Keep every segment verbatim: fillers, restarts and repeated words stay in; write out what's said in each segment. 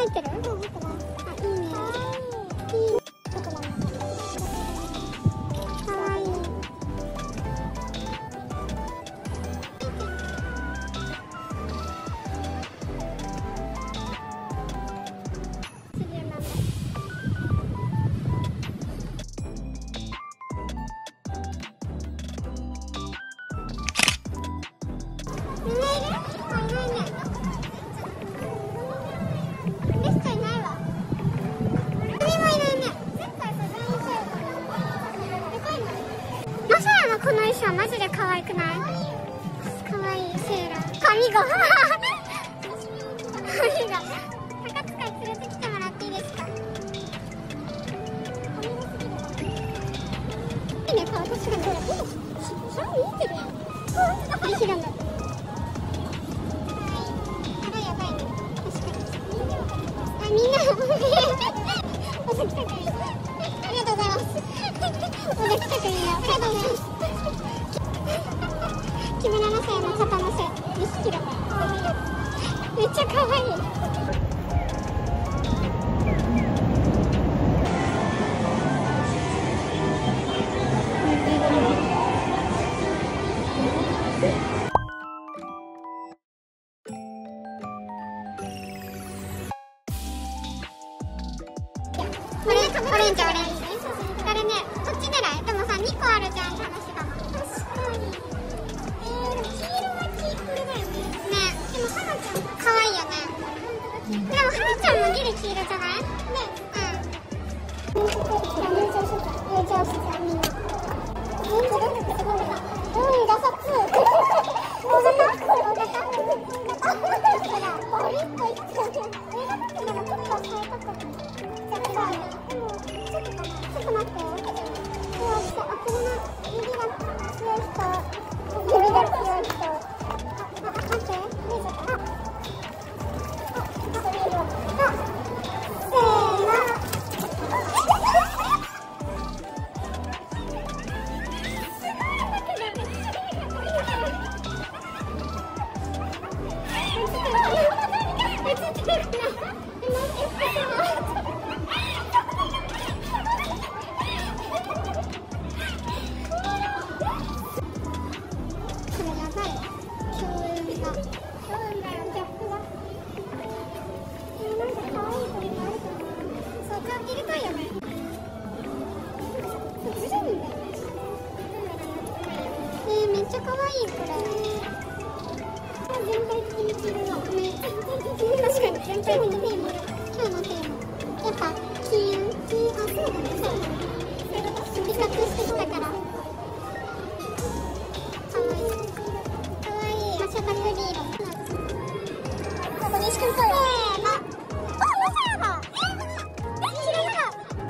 入ってる？あ、いいね。いいね。かわいい。この衣装マジで可愛くない？可愛いセーラー。髪が。髪が。高塚に連れてきてもらっていいですか？いいね、顔確かに。シャン見てるやん。リヒラム。あらやばいね。確かに。あ、みんな。おさきたくん。ありがとうございます。おさきたくん、ありがとうございます。木村雅也の肩のせにひきだからめっちゃ可愛い。これオレンジオレンジ。あれね、こっち狙い。でもさにこあるじゃんって話かな。確かに。可愛いよね。でもはなちゃんもギリ黄色じゃない？ね。うん。入場してた。入場してたみんな。本当だってすごいな。うん、ガサツ。大型？大型？大型？バリッといっちゃう。大型ってでもちょっと最高かも。じゃあさ、でもちょっとかな。ちょっと待って。強い人、あ、これな指が強い人。指が強い人。あ、あ、待って。見えちゃった。あ。めっちゃ可愛いこれ。全体的に黄色の。確かに全体的にテーマ。今日のテーマ。やっぱ金運。金運。あ、そうだね。そう。美活してきたから。可愛い。可愛い。マシャタクリーロ。ここにしくんと。せーの。あ、マサヤだ。え、え、黄色だ。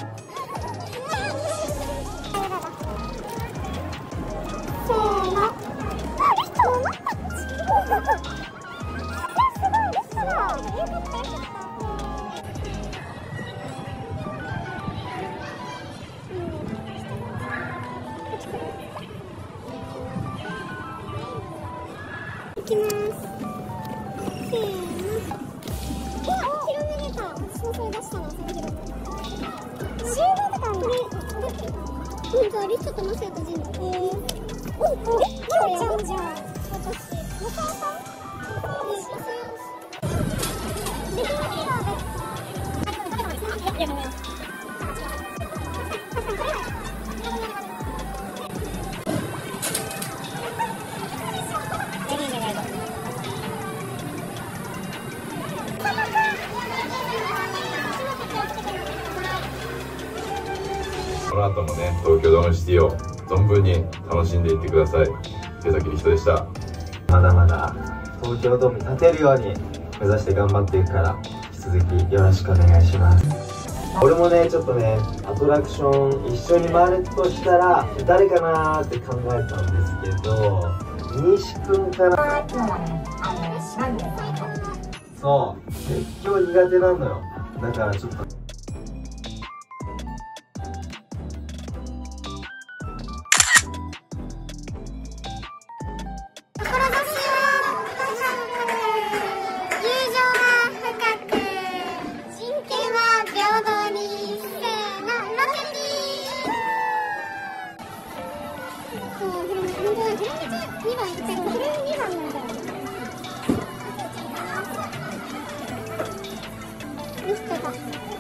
いきます。せーの。うわ、広めれた。私もそれ出したな、それ広め。終了だからね。ほんと、リストとマサヤとジンだ。えー。お、お、え、じゃあ、じゃあ、私。マサヤさん？で、リーダーです。あ、でも、でも、でも、でも、 この後もね、東京ドームシティを存分に楽しんでいってください。手崎りひとでした。 まだまだ東京ドームに立てるように目指して頑張っていくから、引き続きよろしくお願いします。俺もね、ちょっとね、アトラクション一緒に回るとしたら誰かなーって考えたんですけど、西くんかな。そう絶叫苦手なのよ。だからちょっと友情は深く、 か